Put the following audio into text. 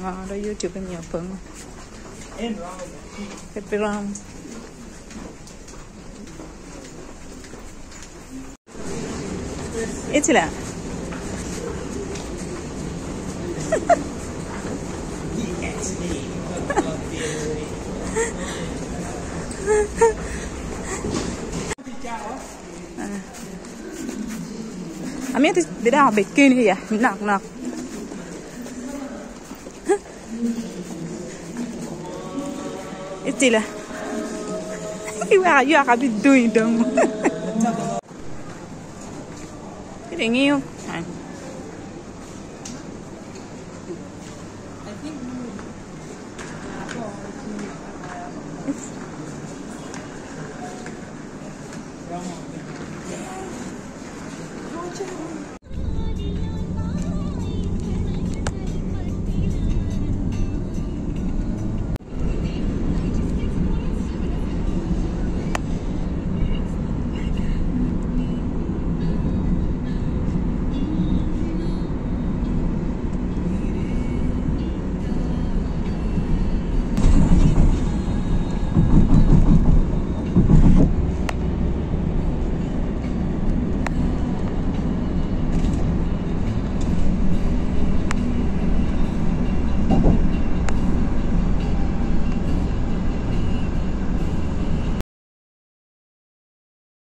đó YouTube cái nhiều phần cái rong ít là Ami itu beda apa begini ya, nak. Itulah. Iwa akan biduin dong. Ini ngiu.